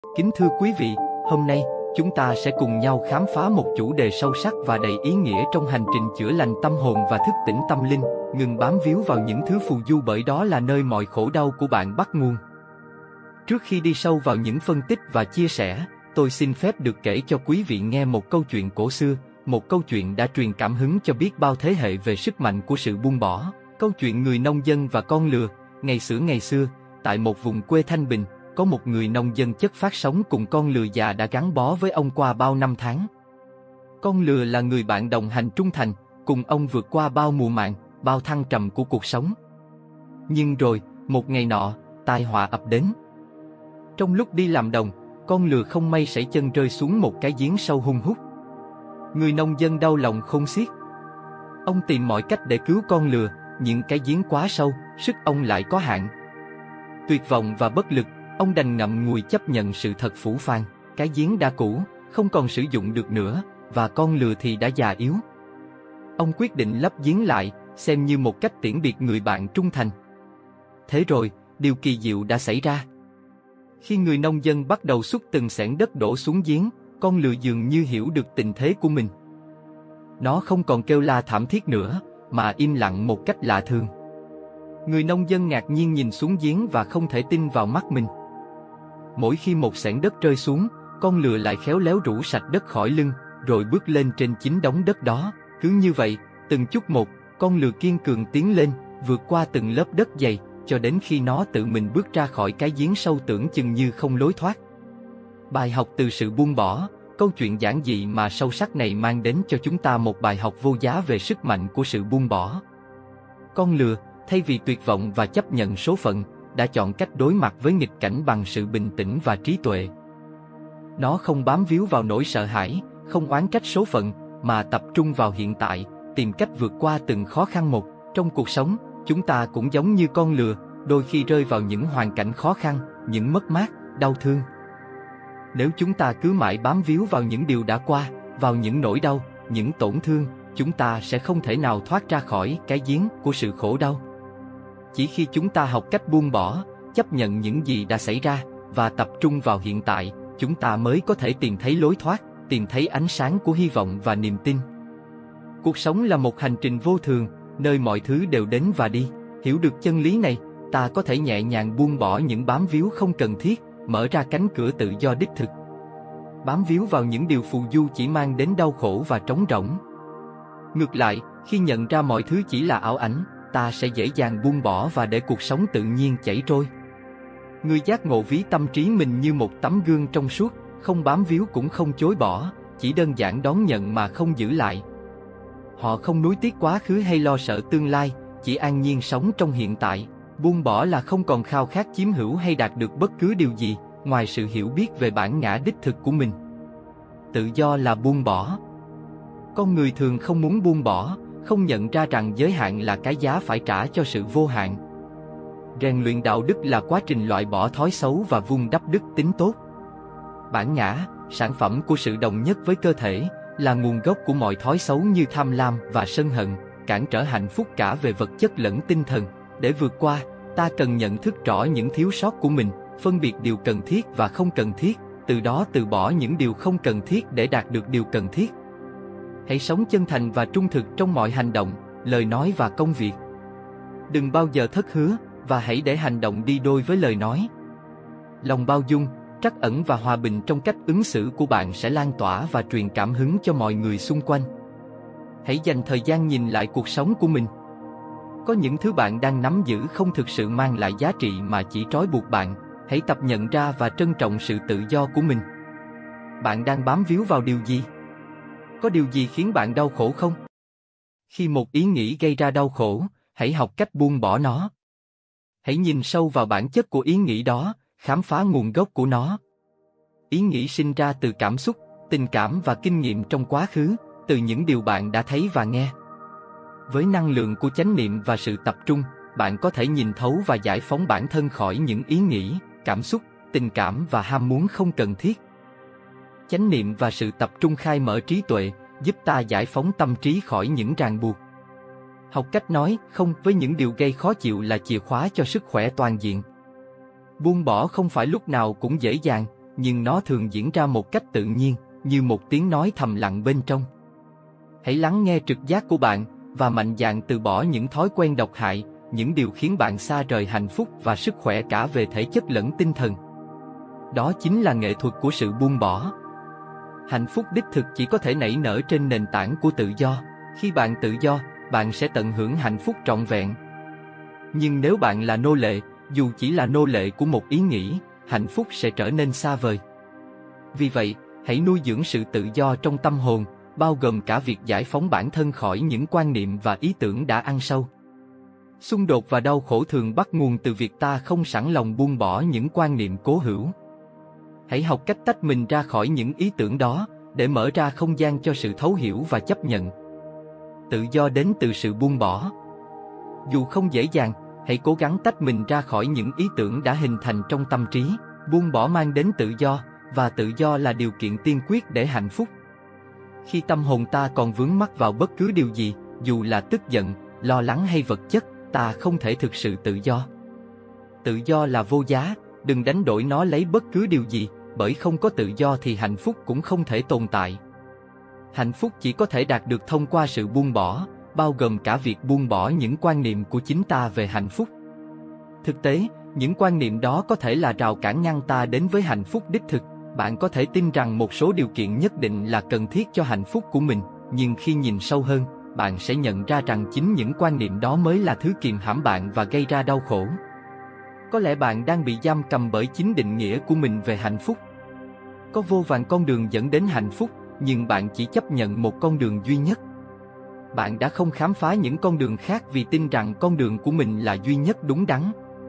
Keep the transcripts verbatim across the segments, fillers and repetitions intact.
Kính thưa quý vị, hôm nay, chúng ta sẽ cùng nhau khám phá một chủ đề sâu sắc và đầy ý nghĩa trong hành trình chữa lành tâm hồn và thức tỉnh tâm linh, ngừng bám víu vào những thứ phù du bởi đó là nơi mọi khổ đau của bạn bắt nguồn. Trước khi đi sâu vào những phân tích và chia sẻ, tôi xin phép được kể cho quý vị nghe một câu chuyện cổ xưa, một câu chuyện đã truyền cảm hứng cho biết bao thế hệ về sức mạnh của sự buông bỏ. Câu chuyện người nông dân và con lừa. Ngày xưa ngày xưa, tại một vùng quê thanh bình, có một người nông dân chất phác sống cùng con lừa già đã gắn bó với ông qua bao năm tháng. Con lừa là người bạn đồng hành trung thành, cùng ông vượt qua bao mùa màng, bao thăng trầm của cuộc sống. Nhưng rồi, một ngày nọ, tai họa ập đến. Trong lúc đi làm đồng, con lừa không may sẩy chân rơi xuống một cái giếng sâu hun hút. Người nông dân đau lòng khôn xiết. Ông tìm mọi cách để cứu con lừa, nhưng cái giếng quá sâu, sức ông lại có hạn. Tuyệt vọng và bất lực, ông đành ngậm ngùi chấp nhận sự thật phũ phàng. Cái giếng đã cũ, không còn sử dụng được nữa, và con lừa thì đã già yếu. Ông quyết định lấp giếng lại, xem như một cách tiễn biệt người bạn trung thành. Thế rồi, điều kỳ diệu đã xảy ra. Khi người nông dân bắt đầu xúc từng xẻng đất đổ xuống giếng, con lừa dường như hiểu được tình thế của mình. Nó không còn kêu la thảm thiết nữa, mà im lặng một cách lạ thường. Người nông dân ngạc nhiên nhìn xuống giếng và không thể tin vào mắt mình. Mỗi khi một xẻng đất rơi xuống, con lừa lại khéo léo rũ sạch đất khỏi lưng, rồi bước lên trên chính đống đất đó. Cứ như vậy, từng chút một, con lừa kiên cường tiến lên, vượt qua từng lớp đất dày, cho đến khi nó tự mình bước ra khỏi cái giếng sâu tưởng chừng như không lối thoát. Bài học từ sự buông bỏ. Câu chuyện giản dị mà sâu sắc này mang đến cho chúng ta một bài học vô giá về sức mạnh của sự buông bỏ. Con lừa, thay vì tuyệt vọng và chấp nhận số phận, đã chọn cách đối mặt với nghịch cảnh bằng sự bình tĩnh và trí tuệ. Nó không bám víu vào nỗi sợ hãi, không oán trách số phận, mà tập trung vào hiện tại, tìm cách vượt qua từng khó khăn một. Trong cuộc sống, chúng ta cũng giống như con lừa, đôi khi rơi vào những hoàn cảnh khó khăn, những mất mát, đau thương. Nếu chúng ta cứ mãi bám víu vào những điều đã qua, vào những nỗi đau, những tổn thương, chúng ta sẽ không thể nào thoát ra khỏi cái giếng của sự khổ đau. Chỉ khi chúng ta học cách buông bỏ, chấp nhận những gì đã xảy ra, và tập trung vào hiện tại, chúng ta mới có thể tìm thấy lối thoát, tìm thấy ánh sáng của hy vọng và niềm tin. Cuộc sống là một hành trình vô thường, nơi mọi thứ đều đến và đi. Hiểu được chân lý này, ta có thể nhẹ nhàng buông bỏ những bám víu không cần thiết, mở ra cánh cửa tự do đích thực. Bám víu vào những điều phù du chỉ mang đến đau khổ và trống rỗng. Ngược lại, khi nhận ra mọi thứ chỉ là ảo ảnh, ta sẽ dễ dàng buông bỏ và để cuộc sống tự nhiên chảy trôi. Người giác ngộ ví tâm trí mình như một tấm gương trong suốt, không bám víu cũng không chối bỏ, chỉ đơn giản đón nhận mà không giữ lại. Họ không nuối tiếc quá khứ hay lo sợ tương lai, chỉ an nhiên sống trong hiện tại. Buông bỏ là không còn khao khát chiếm hữu hay đạt được bất cứ điều gì, ngoài sự hiểu biết về bản ngã đích thực của mình. Tự do là buông bỏ. Con người thường không muốn buông bỏ, không nhận ra rằng giới hạn là cái giá phải trả cho sự vô hạn. Rèn luyện đạo đức là quá trình loại bỏ thói xấu và vun đắp đức tính tốt. Bản ngã, sản phẩm của sự đồng nhất với cơ thể, là nguồn gốc của mọi thói xấu như tham lam và sân hận, cản trở hạnh phúc cả về vật chất lẫn tinh thần. Để vượt qua, ta cần nhận thức rõ những thiếu sót của mình, phân biệt điều cần thiết và không cần thiết, từ đó từ bỏ những điều không cần thiết để đạt được điều cần thiết. Hãy sống chân thành và trung thực trong mọi hành động, lời nói và công việc. Đừng bao giờ thất hứa, và hãy để hành động đi đôi với lời nói. Lòng bao dung, trắc ẩn và hòa bình trong cách ứng xử của bạn sẽ lan tỏa và truyền cảm hứng cho mọi người xung quanh. Hãy dành thời gian nhìn lại cuộc sống của mình. Có những thứ bạn đang nắm giữ không thực sự mang lại giá trị mà chỉ trói buộc bạn. Hãy tập nhận ra và trân trọng sự tự do của mình. Bạn đang bám víu vào điều gì? Có điều gì khiến bạn đau khổ không? Khi một ý nghĩ gây ra đau khổ, hãy học cách buông bỏ nó. Hãy nhìn sâu vào bản chất của ý nghĩ đó, khám phá nguồn gốc của nó. Ý nghĩ sinh ra từ cảm xúc, tình cảm và kinh nghiệm trong quá khứ, từ những điều bạn đã thấy và nghe. Với năng lượng của chánh niệm và sự tập trung, bạn có thể nhìn thấu và giải phóng bản thân khỏi những ý nghĩ, cảm xúc, tình cảm và ham muốn không cần thiết. Chánh niệm và sự tập trung khai mở trí tuệ, giúp ta giải phóng tâm trí khỏi những ràng buộc. Học cách nói không với những điều gây khó chịu là chìa khóa cho sức khỏe toàn diện. Buông bỏ không phải lúc nào cũng dễ dàng, nhưng nó thường diễn ra một cách tự nhiên, như một tiếng nói thầm lặng bên trong. Hãy lắng nghe trực giác của bạn và mạnh dạn từ bỏ những thói quen độc hại, những điều khiến bạn xa rời hạnh phúc và sức khỏe cả về thể chất lẫn tinh thần. Đó chính là nghệ thuật của sự buông bỏ. Hạnh phúc đích thực chỉ có thể nảy nở trên nền tảng của tự do. Khi bạn tự do, bạn sẽ tận hưởng hạnh phúc trọn vẹn. Nhưng nếu bạn là nô lệ, dù chỉ là nô lệ của một ý nghĩ, hạnh phúc sẽ trở nên xa vời. Vì vậy, hãy nuôi dưỡng sự tự do trong tâm hồn, bao gồm cả việc giải phóng bản thân khỏi những quan niệm và ý tưởng đã ăn sâu. Xung đột và đau khổ thường bắt nguồn từ việc ta không sẵn lòng buông bỏ những quan niệm cố hữu. Hãy học cách tách mình ra khỏi những ý tưởng đó, để mở ra không gian cho sự thấu hiểu và chấp nhận. Tự do đến từ sự buông bỏ. Dù không dễ dàng, hãy cố gắng tách mình ra khỏi những ý tưởng đã hình thành trong tâm trí. Buông bỏ mang đến tự do, và tự do là điều kiện tiên quyết để hạnh phúc. Khi tâm hồn ta còn vướng mắc vào bất cứ điều gì, dù là tức giận, lo lắng hay vật chất, ta không thể thực sự tự do. Tự do là vô giá, đừng đánh đổi nó lấy bất cứ điều gì, bởi không có tự do thì hạnh phúc cũng không thể tồn tại. Hạnh phúc chỉ có thể đạt được thông qua sự buông bỏ, bao gồm cả việc buông bỏ những quan niệm của chính ta về hạnh phúc. Thực tế, những quan niệm đó có thể là rào cản ngăn ta đến với hạnh phúc đích thực. Bạn có thể tin rằng một số điều kiện nhất định là cần thiết cho hạnh phúc của mình, nhưng khi nhìn sâu hơn, bạn sẽ nhận ra rằng chính những quan niệm đó mới là thứ kìm hãm bạn và gây ra đau khổ. Có lẽ bạn đang bị giam cầm bởi chính định nghĩa của mình về hạnh phúc. Có vô vàn con đường dẫn đến hạnh phúc, nhưng bạn chỉ chấp nhận một con đường duy nhất. Bạn đã không khám phá những con đường khác vì tin rằng con đường của mình là duy nhất đúng đắn.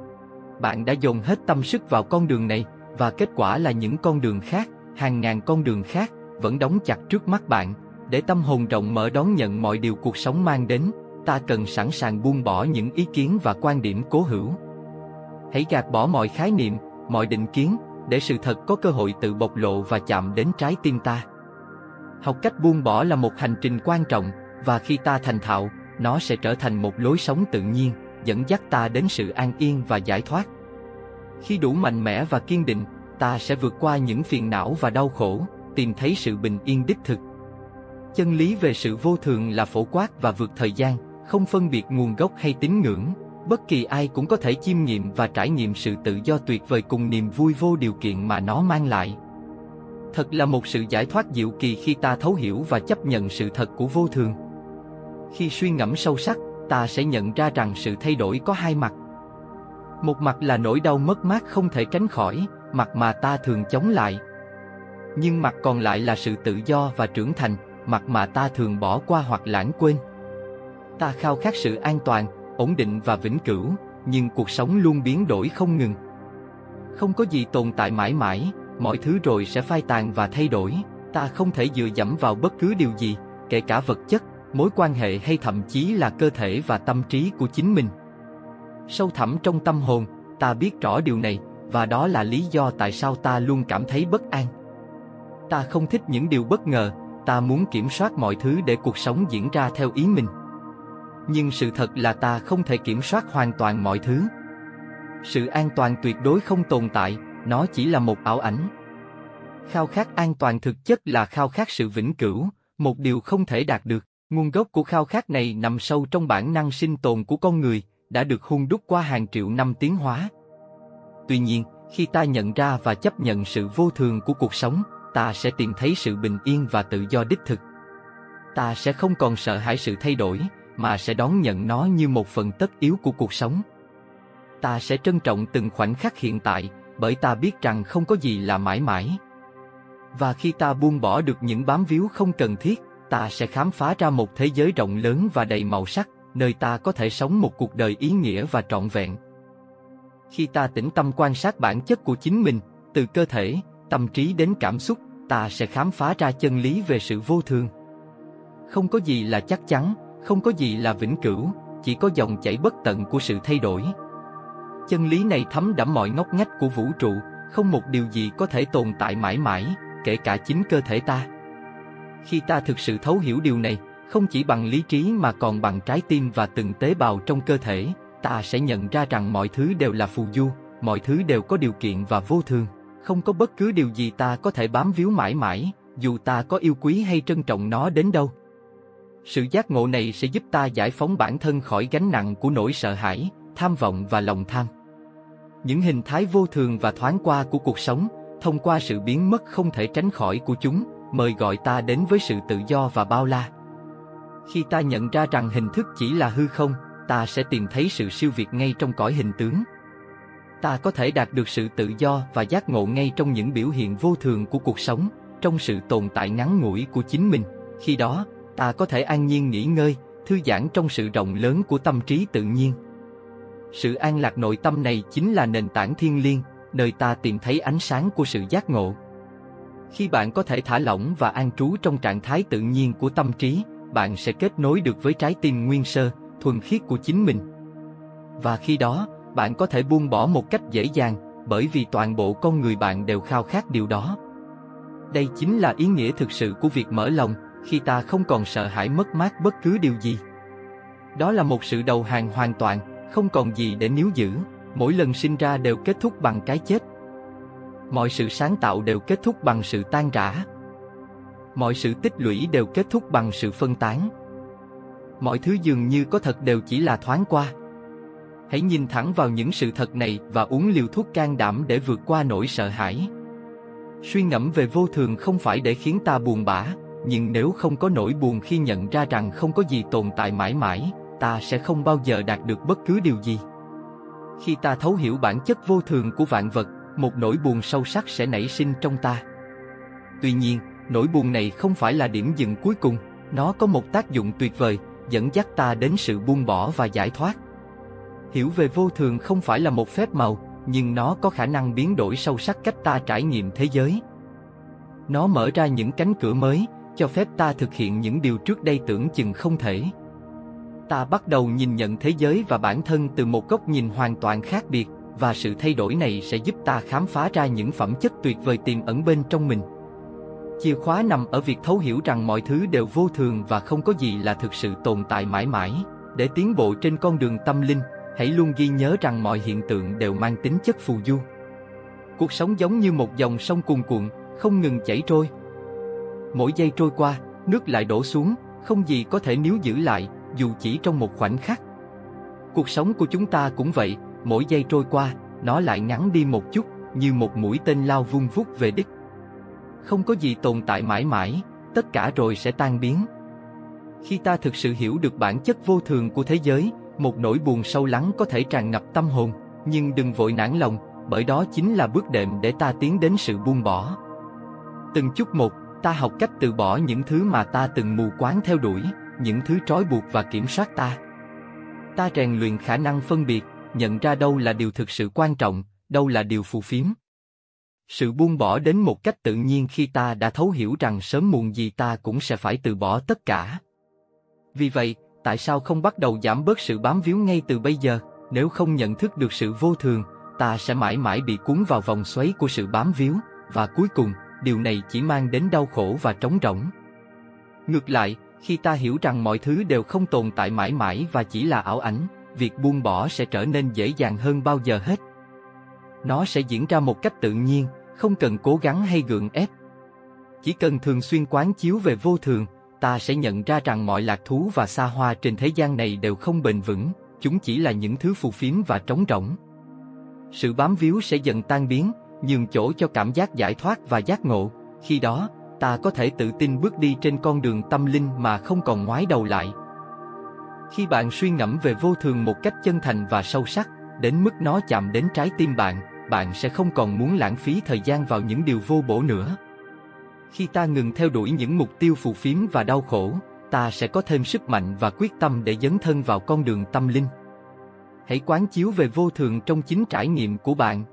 Bạn đã dồn hết tâm sức vào con đường này, và kết quả là những con đường khác, hàng ngàn con đường khác, vẫn đóng chặt trước mắt bạn. Để tâm hồn rộng mở đón nhận mọi điều cuộc sống mang đến, ta cần sẵn sàng buông bỏ những ý kiến và quan điểm cố hữu. Hãy gạt bỏ mọi khái niệm, mọi định kiến, để sự thật có cơ hội tự bộc lộ và chạm đến trái tim ta. Học cách buông bỏ là một hành trình quan trọng, và khi ta thành thạo, nó sẽ trở thành một lối sống tự nhiên, dẫn dắt ta đến sự an yên và giải thoát. Khi đủ mạnh mẽ và kiên định, ta sẽ vượt qua những phiền não và đau khổ, tìm thấy sự bình yên đích thực. Chân lý về sự vô thường là phổ quát và vượt thời gian, không phân biệt nguồn gốc hay tín ngưỡng. Bất kỳ ai cũng có thể chiêm nghiệm và trải nghiệm sự tự do tuyệt vời cùng niềm vui vô điều kiện mà nó mang lại. Thật là một sự giải thoát diệu kỳ khi ta thấu hiểu và chấp nhận sự thật của vô thường. Khi suy ngẫm sâu sắc, ta sẽ nhận ra rằng sự thay đổi có hai mặt. Một mặt là nỗi đau mất mát không thể tránh khỏi, mặt mà ta thường chống lại. Nhưng mặt còn lại là sự tự do và trưởng thành, mặt mà ta thường bỏ qua hoặc lãng quên. Ta khao khát sự an toàn, ổn định và vĩnh cửu, nhưng cuộc sống luôn biến đổi không ngừng. Không có gì tồn tại mãi mãi, mọi thứ rồi sẽ phai tàn và thay đổi. Ta không thể dựa dẫm vào bất cứ điều gì, kể cả vật chất, mối quan hệ hay thậm chí là cơ thể và tâm trí của chính mình. Sâu thẳm trong tâm hồn, ta biết rõ điều này, và đó là lý do tại sao ta luôn cảm thấy bất an. Ta không thích những điều bất ngờ, ta muốn kiểm soát mọi thứ để cuộc sống diễn ra theo ý mình. Nhưng sự thật là ta không thể kiểm soát hoàn toàn mọi thứ. Sự an toàn tuyệt đối không tồn tại, nó chỉ là một ảo ảnh. Khao khát an toàn thực chất là khao khát sự vĩnh cửu, một điều không thể đạt được. Nguồn gốc của khao khát này nằm sâu trong bản năng sinh tồn của con người, đã được hun đúc qua hàng triệu năm tiến hóa. Tuy nhiên, khi ta nhận ra và chấp nhận sự vô thường của cuộc sống, ta sẽ tìm thấy sự bình yên và tự do đích thực. Ta sẽ không còn sợ hãi sự thay đổi, mà sẽ đón nhận nó như một phần tất yếu của cuộc sống. Ta sẽ trân trọng từng khoảnh khắc hiện tại, bởi ta biết rằng không có gì là mãi mãi. Và khi ta buông bỏ được những bám víu không cần thiết, ta sẽ khám phá ra một thế giới rộng lớn và đầy màu sắc, nơi ta có thể sống một cuộc đời ý nghĩa và trọn vẹn. Khi ta tĩnh tâm quan sát bản chất của chính mình, từ cơ thể, tâm trí đến cảm xúc, ta sẽ khám phá ra chân lý về sự vô thường. Không có gì là chắc chắn, không có gì là vĩnh cửu, chỉ có dòng chảy bất tận của sự thay đổi. Chân lý này thấm đẫm mọi ngóc ngách của vũ trụ, không một điều gì có thể tồn tại mãi mãi, kể cả chính cơ thể ta. Khi ta thực sự thấu hiểu điều này, không chỉ bằng lý trí mà còn bằng trái tim và từng tế bào trong cơ thể, ta sẽ nhận ra rằng mọi thứ đều là phù du, mọi thứ đều có điều kiện và vô thường. Không có bất cứ điều gì ta có thể bám víu mãi mãi, dù ta có yêu quý hay trân trọng nó đến đâu. Sự giác ngộ này sẽ giúp ta giải phóng bản thân khỏi gánh nặng của nỗi sợ hãi, tham vọng và lòng tham. Những hình thái vô thường và thoáng qua của cuộc sống, thông qua sự biến mất không thể tránh khỏi của chúng, mời gọi ta đến với sự tự do và bao la. Khi ta nhận ra rằng hình thức chỉ là hư không, ta sẽ tìm thấy sự siêu việt ngay trong cõi hình tướng. Ta có thể đạt được sự tự do và giác ngộ ngay trong những biểu hiện vô thường của cuộc sống, trong sự tồn tại ngắn ngủi của chính mình. Khi đó, ta có thể an nhiên nghỉ ngơi, thư giãn trong sự rộng lớn của tâm trí tự nhiên. Sự an lạc nội tâm này chính là nền tảng thiêng liêng, nơi ta tìm thấy ánh sáng của sự giác ngộ. Khi bạn có thể thả lỏng và an trú trong trạng thái tự nhiên của tâm trí, bạn sẽ kết nối được với trái tim nguyên sơ, thuần khiết của chính mình. Và khi đó, bạn có thể buông bỏ một cách dễ dàng, bởi vì toàn bộ con người bạn đều khao khát điều đó. Đây chính là ý nghĩa thực sự của việc mở lòng, khi ta không còn sợ hãi mất mát bất cứ điều gì. Đó là một sự đầu hàng hoàn toàn, không còn gì để níu giữ. Mỗi lần sinh ra đều kết thúc bằng cái chết. Mọi sự sáng tạo đều kết thúc bằng sự tan rã. Mọi sự tích lũy đều kết thúc bằng sự phân tán. Mọi thứ dường như có thật đều chỉ là thoáng qua. Hãy nhìn thẳng vào những sự thật này và uống liều thuốc can đảm để vượt qua nỗi sợ hãi. Suy ngẫm về vô thường không phải để khiến ta buồn bã, nhưng nếu không có nỗi buồn khi nhận ra rằng không có gì tồn tại mãi mãi, ta sẽ không bao giờ đạt được bất cứ điều gì. Khi ta thấu hiểu bản chất vô thường của vạn vật, một nỗi buồn sâu sắc sẽ nảy sinh trong ta. Tuy nhiên, nỗi buồn này không phải là điểm dừng cuối cùng, nó có một tác dụng tuyệt vời, dẫn dắt ta đến sự buông bỏ và giải thoát. Hiểu về vô thường không phải là một phép màu, nhưng nó có khả năng biến đổi sâu sắc cách ta trải nghiệm thế giới. Nó mở ra những cánh cửa mới, cho phép ta thực hiện những điều trước đây tưởng chừng không thể. Ta bắt đầu nhìn nhận thế giới và bản thân từ một góc nhìn hoàn toàn khác biệt, và sự thay đổi này sẽ giúp ta khám phá ra những phẩm chất tuyệt vời tiềm ẩn bên trong mình. Chìa khóa nằm ở việc thấu hiểu rằng mọi thứ đều vô thường và không có gì là thực sự tồn tại mãi mãi. Để tiến bộ trên con đường tâm linh, hãy luôn ghi nhớ rằng mọi hiện tượng đều mang tính chất phù du. Cuộc sống giống như một dòng sông cuồn cuộn, không ngừng chảy trôi. Mỗi giây trôi qua, nước lại đổ xuống, không gì có thể níu giữ lại, dù chỉ trong một khoảnh khắc. Cuộc sống của chúng ta cũng vậy, mỗi giây trôi qua, nó lại ngắn đi một chút, như một mũi tên lao vun vút về đích. Không có gì tồn tại mãi mãi, tất cả rồi sẽ tan biến. Khi ta thực sự hiểu được bản chất vô thường của thế giới, một nỗi buồn sâu lắng có thể tràn ngập tâm hồn, nhưng đừng vội nản lòng, bởi đó chính là bước đệm để ta tiến đến sự buông bỏ. Từng chút một, ta học cách từ bỏ những thứ mà ta từng mù quáng theo đuổi, những thứ trói buộc và kiểm soát ta. Ta rèn luyện khả năng phân biệt, nhận ra đâu là điều thực sự quan trọng, đâu là điều phù phiếm. Sự buông bỏ đến một cách tự nhiên khi ta đã thấu hiểu rằng sớm muộn gì ta cũng sẽ phải từ bỏ tất cả. Vì vậy, tại sao không bắt đầu giảm bớt sự bám víu ngay từ bây giờ? Nếu không nhận thức được sự vô thường, ta sẽ mãi mãi bị cuốn vào vòng xoáy của sự bám víu, và cuối cùng, điều này chỉ mang đến đau khổ và trống rỗng. Ngược lại, khi ta hiểu rằng mọi thứ đều không tồn tại mãi mãi và chỉ là ảo ảnh, việc buông bỏ sẽ trở nên dễ dàng hơn bao giờ hết. Nó sẽ diễn ra một cách tự nhiên, không cần cố gắng hay gượng ép. Chỉ cần thường xuyên quán chiếu về vô thường, ta sẽ nhận ra rằng mọi lạc thú và xa hoa trên thế gian này đều không bền vững, chúng chỉ là những thứ phù phiếm và trống rỗng. Sự bám víu sẽ dần tan biến, nhường chỗ cho cảm giác giải thoát và giác ngộ. Khi đó, ta có thể tự tin bước đi trên con đường tâm linh mà không còn ngoái đầu lại. Khi bạn suy ngẫm về vô thường một cách chân thành và sâu sắc, đến mức nó chạm đến trái tim bạn, bạn sẽ không còn muốn lãng phí thời gian vào những điều vô bổ nữa. Khi ta ngừng theo đuổi những mục tiêu phù phiếm và đau khổ, ta sẽ có thêm sức mạnh và quyết tâm để dấn thân vào con đường tâm linh. Hãy quán chiếu về vô thường trong chính trải nghiệm của bạn.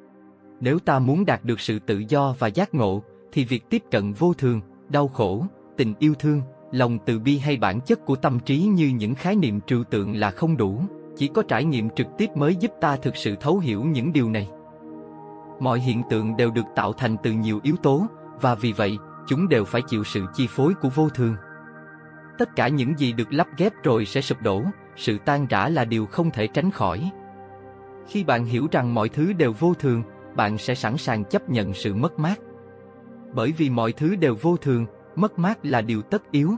Nếu ta muốn đạt được sự tự do và giác ngộ, thì việc tiếp cận vô thường, đau khổ, tình yêu thương, lòng từ bi hay bản chất của tâm trí như những khái niệm trừu tượng là không đủ. Chỉ có trải nghiệm trực tiếp mới giúp ta thực sự thấu hiểu những điều này. Mọi hiện tượng đều được tạo thành từ nhiều yếu tố, và vì vậy, chúng đều phải chịu sự chi phối của vô thường. Tất cả những gì được lắp ghép rồi sẽ sụp đổ, sự tan rã là điều không thể tránh khỏi. Khi bạn hiểu rằng mọi thứ đều vô thường, bạn sẽ sẵn sàng chấp nhận sự mất mát. Bởi vì mọi thứ đều vô thường, mất mát là điều tất yếu.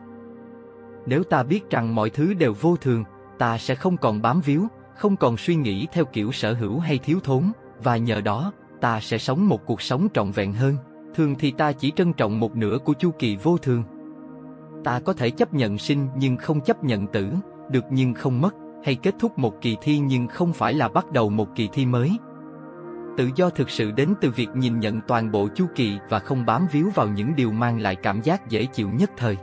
Nếu ta biết rằng mọi thứ đều vô thường, ta sẽ không còn bám víu, không còn suy nghĩ theo kiểu sở hữu hay thiếu thốn, và nhờ đó, ta sẽ sống một cuộc sống trọn vẹn hơn. Thường thì ta chỉ trân trọng một nửa của chu kỳ vô thường. Ta có thể chấp nhận sinh nhưng không chấp nhận tử, được nhưng không mất, hay kết thúc một kỳ thi nhưng không phải là bắt đầu một kỳ thi mới. Tự do thực sự đến từ việc nhìn nhận toàn bộ chu kỳ và không bám víu vào những điều mang lại cảm giác dễ chịu nhất thời.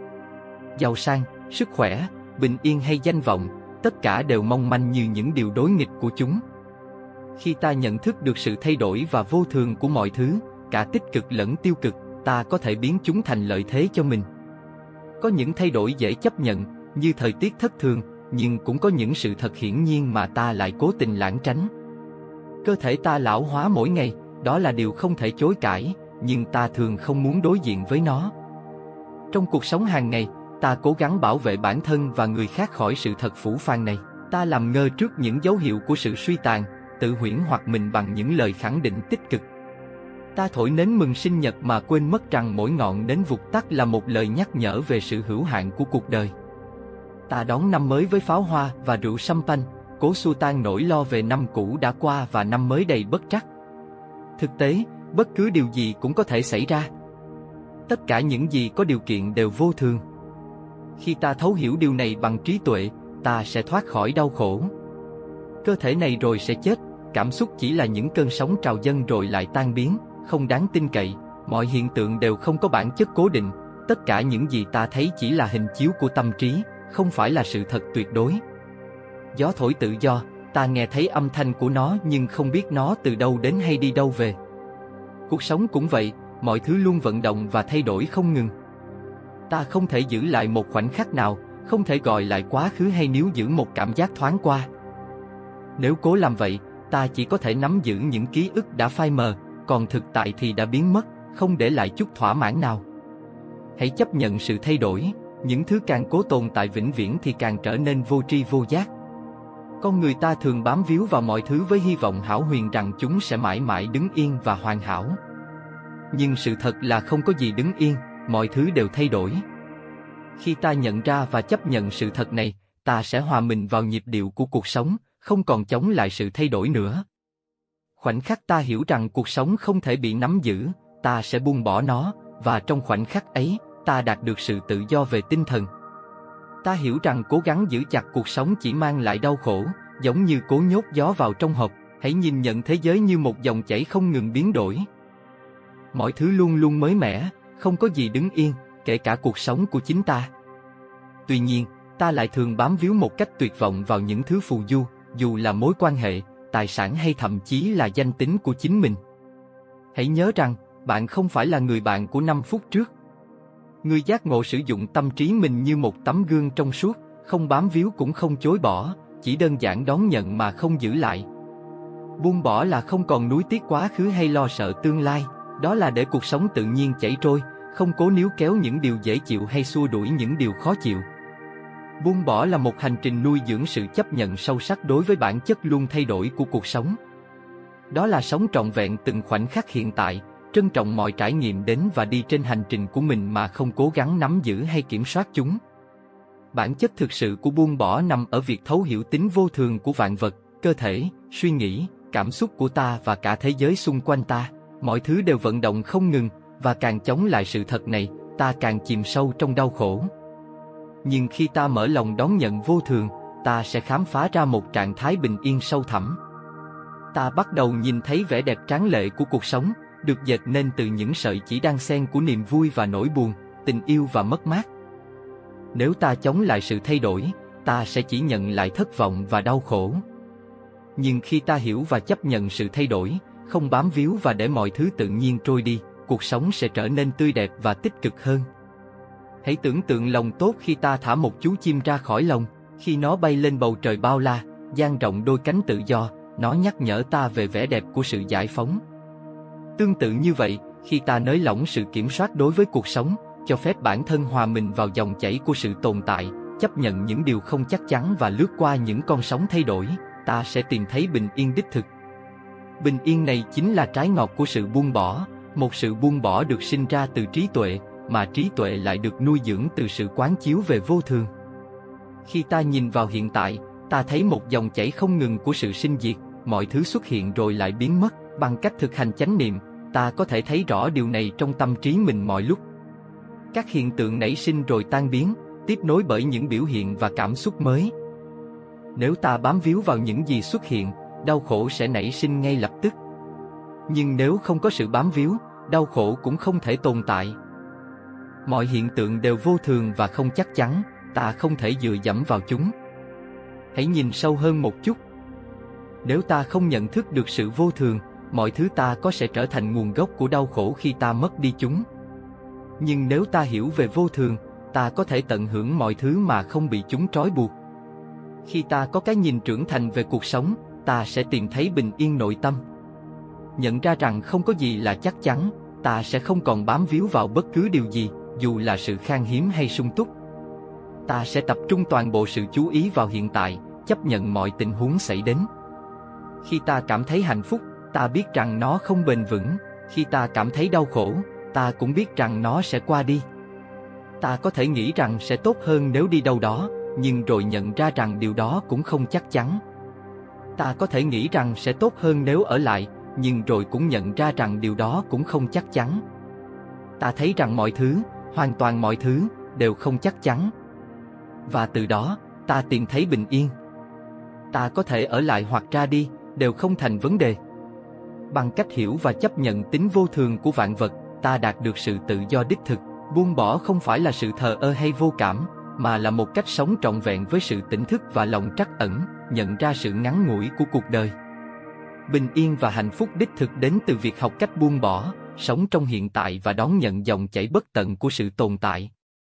Giàu sang, sức khỏe, bình yên hay danh vọng, tất cả đều mong manh như những điều đối nghịch của chúng. Khi ta nhận thức được sự thay đổi và vô thường của mọi thứ, cả tích cực lẫn tiêu cực, ta có thể biến chúng thành lợi thế cho mình. Có những thay đổi dễ chấp nhận, như thời tiết thất thường, nhưng cũng có những sự thật hiển nhiên mà ta lại cố tình lảng tránh. Cơ thể ta lão hóa mỗi ngày, đó là điều không thể chối cãi, nhưng ta thường không muốn đối diện với nó. Trong cuộc sống hàng ngày, ta cố gắng bảo vệ bản thân và người khác khỏi sự thật phũ phàng này. Ta làm ngơ trước những dấu hiệu của sự suy tàn, tự huyễn hoặc mình bằng những lời khẳng định tích cực. Ta thổi nến mừng sinh nhật mà quên mất rằng mỗi ngọn nến vụt tắt là một lời nhắc nhở về sự hữu hạn của cuộc đời. Ta đón năm mới với pháo hoa và rượu champagne, cố xua tan nỗi lo về năm cũ đã qua và năm mới đầy bất trắc. Thực tế, bất cứ điều gì cũng có thể xảy ra. Tất cả những gì có điều kiện đều vô thường. Khi ta thấu hiểu điều này bằng trí tuệ, ta sẽ thoát khỏi đau khổ. Cơ thể này rồi sẽ chết, cảm xúc chỉ là những cơn sóng trào dâng rồi lại tan biến, không đáng tin cậy, mọi hiện tượng đều không có bản chất cố định, tất cả những gì ta thấy chỉ là hình chiếu của tâm trí, không phải là sự thật tuyệt đối. Gió thổi tự do, ta nghe thấy âm thanh của nó nhưng không biết nó từ đâu đến hay đi đâu về. Cuộc sống cũng vậy, mọi thứ luôn vận động và thay đổi không ngừng. Ta không thể giữ lại một khoảnh khắc nào, không thể gọi lại quá khứ hay níu giữ một cảm giác thoáng qua. Nếu cố làm vậy, ta chỉ có thể nắm giữ những ký ức đã phai mờ, còn thực tại thì đã biến mất, không để lại chút thỏa mãn nào. Hãy chấp nhận sự thay đổi, những thứ càng cố tồn tại vĩnh viễn thì càng trở nên vô tri vô giác. Con người ta thường bám víu vào mọi thứ với hy vọng hão huyền rằng chúng sẽ mãi mãi đứng yên và hoàn hảo. Nhưng sự thật là không có gì đứng yên, mọi thứ đều thay đổi. Khi ta nhận ra và chấp nhận sự thật này, ta sẽ hòa mình vào nhịp điệu của cuộc sống, không còn chống lại sự thay đổi nữa. Khoảnh khắc ta hiểu rằng cuộc sống không thể bị nắm giữ, ta sẽ buông bỏ nó, và trong khoảnh khắc ấy, ta đạt được sự tự do về tinh thần. Ta hiểu rằng cố gắng giữ chặt cuộc sống chỉ mang lại đau khổ, giống như cố nhốt gió vào trong hộp. Hãy nhìn nhận thế giới như một dòng chảy không ngừng biến đổi. Mọi thứ luôn luôn mới mẻ, không có gì đứng yên, kể cả cuộc sống của chính ta. Tuy nhiên, ta lại thường bám víu một cách tuyệt vọng vào những thứ phù du, dù là mối quan hệ, tài sản hay thậm chí là danh tính của chính mình. Hãy nhớ rằng, bạn không phải là người bạn của năm phút trước. Người giác ngộ sử dụng tâm trí mình như một tấm gương trong suốt, không bám víu cũng không chối bỏ, chỉ đơn giản đón nhận mà không giữ lại. Buông bỏ là không còn nuối tiếc quá khứ hay lo sợ tương lai, đó là để cuộc sống tự nhiên chảy trôi, không cố níu kéo những điều dễ chịu hay xua đuổi những điều khó chịu. Buông bỏ là một hành trình nuôi dưỡng sự chấp nhận sâu sắc đối với bản chất luôn thay đổi của cuộc sống. Đó là sống trọn vẹn từng khoảnh khắc hiện tại, trân trọng mọi trải nghiệm đến và đi trên hành trình của mình mà không cố gắng nắm giữ hay kiểm soát chúng. Bản chất thực sự của buông bỏ nằm ở việc thấu hiểu tính vô thường của vạn vật, cơ thể, suy nghĩ, cảm xúc của ta và cả thế giới xung quanh ta. Mọi thứ đều vận động không ngừng, và càng chống lại sự thật này, ta càng chìm sâu trong đau khổ. Nhưng khi ta mở lòng đón nhận vô thường, ta sẽ khám phá ra một trạng thái bình yên sâu thẳm. Ta bắt đầu nhìn thấy vẻ đẹp tráng lệ của cuộc sống, được dệt nên từ những sợi chỉ đan xen của niềm vui và nỗi buồn, tình yêu và mất mát. Nếu ta chống lại sự thay đổi, ta sẽ chỉ nhận lại thất vọng và đau khổ. Nhưng khi ta hiểu và chấp nhận sự thay đổi, không bám víu và để mọi thứ tự nhiên trôi đi, cuộc sống sẽ trở nên tươi đẹp và tích cực hơn. Hãy tưởng tượng lòng tốt khi ta thả một chú chim ra khỏi lồng, khi nó bay lên bầu trời bao la, dang rộng đôi cánh tự do, nó nhắc nhở ta về vẻ đẹp của sự giải phóng. Tương tự như vậy, khi ta nới lỏng sự kiểm soát đối với cuộc sống, cho phép bản thân hòa mình vào dòng chảy của sự tồn tại, chấp nhận những điều không chắc chắn và lướt qua những con sóng thay đổi, ta sẽ tìm thấy bình yên đích thực. Bình yên này chính là trái ngọt của sự buông bỏ, một sự buông bỏ được sinh ra từ trí tuệ, mà trí tuệ lại được nuôi dưỡng từ sự quán chiếu về vô thường. Khi ta nhìn vào hiện tại, ta thấy một dòng chảy không ngừng của sự sinh diệt, mọi thứ xuất hiện rồi lại biến mất. Bằng cách thực hành chánh niệm, ta có thể thấy rõ điều này trong tâm trí mình mọi lúc. Các hiện tượng nảy sinh rồi tan biến, tiếp nối bởi những biểu hiện và cảm xúc mới. Nếu ta bám víu vào những gì xuất hiện, đau khổ sẽ nảy sinh ngay lập tức. Nhưng nếu không có sự bám víu, đau khổ cũng không thể tồn tại. Mọi hiện tượng đều vô thường và không chắc chắn, ta không thể dựa dẫm vào chúng. Hãy nhìn sâu hơn một chút. Nếu ta không nhận thức được sự vô thường, mọi thứ ta có sẽ trở thành nguồn gốc của đau khổ khi ta mất đi chúng. Nhưng nếu ta hiểu về vô thường, ta có thể tận hưởng mọi thứ mà không bị chúng trói buộc. Khi ta có cái nhìn trưởng thành về cuộc sống, ta sẽ tìm thấy bình yên nội tâm. Nhận ra rằng không có gì là chắc chắn, ta sẽ không còn bám víu vào bất cứ điều gì, dù là sự khan hiếm hay sung túc. Ta sẽ tập trung toàn bộ sự chú ý vào hiện tại, chấp nhận mọi tình huống xảy đến. Khi ta cảm thấy hạnh phúc, ta biết rằng nó không bền vững. Khi ta cảm thấy đau khổ, ta cũng biết rằng nó sẽ qua đi. Ta có thể nghĩ rằng sẽ tốt hơn nếu đi đâu đó, nhưng rồi nhận ra rằng điều đó cũng không chắc chắn. Ta có thể nghĩ rằng sẽ tốt hơn nếu ở lại, nhưng rồi cũng nhận ra rằng điều đó cũng không chắc chắn. Ta thấy rằng mọi thứ, hoàn toàn mọi thứ, đều không chắc chắn. Và từ đó, ta tìm thấy bình yên. Ta có thể ở lại hoặc ra đi, đều không thành vấn đề. Bằng cách hiểu và chấp nhận tính vô thường của vạn vật, ta đạt được sự tự do đích thực. Buông bỏ không phải là sự thờ ơ hay vô cảm, mà là một cách sống trọn vẹn với sự tỉnh thức và lòng trắc ẩn, nhận ra sự ngắn ngủi của cuộc đời. Bình yên và hạnh phúc đích thực đến từ việc học cách buông bỏ, sống trong hiện tại và đón nhận dòng chảy bất tận của sự tồn tại.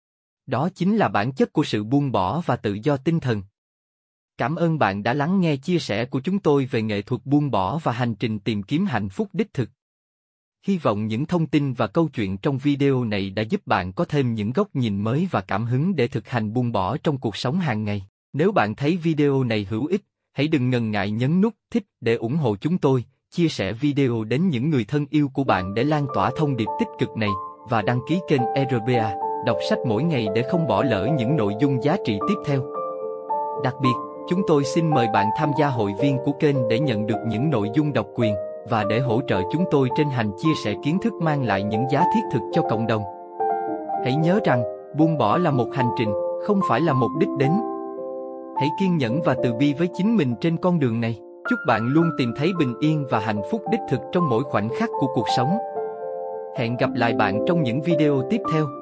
Đó chính là bản chất của sự buông bỏ và tự do tinh thần. Cảm ơn bạn đã lắng nghe chia sẻ của chúng tôi về nghệ thuật buông bỏ và hành trình tìm kiếm hạnh phúc đích thực. Hy vọng những thông tin và câu chuyện trong video này đã giúp bạn có thêm những góc nhìn mới và cảm hứng để thực hành buông bỏ trong cuộc sống hàng ngày. Nếu bạn thấy video này hữu ích, hãy đừng ngần ngại nhấn nút thích để ủng hộ chúng tôi, chia sẻ video đến những người thân yêu của bạn để lan tỏa thông điệp tích cực này, và đăng ký kênh rờ bê a, đọc sách mỗi ngày để không bỏ lỡ những nội dung giá trị tiếp theo. Đặc biệt, chúng tôi xin mời bạn tham gia hội viên của kênh để nhận được những nội dung độc quyền, và để hỗ trợ chúng tôi trên hành chia sẻ kiến thức mang lại những giá thiết thực cho cộng đồng. Hãy nhớ rằng, buông bỏ là một hành trình, không phải là một đích đến. Hãy kiên nhẫn và từ bi với chính mình trên con đường này. Chúc bạn luôn tìm thấy bình yên và hạnh phúc đích thực trong mỗi khoảnh khắc của cuộc sống. Hẹn gặp lại bạn trong những video tiếp theo.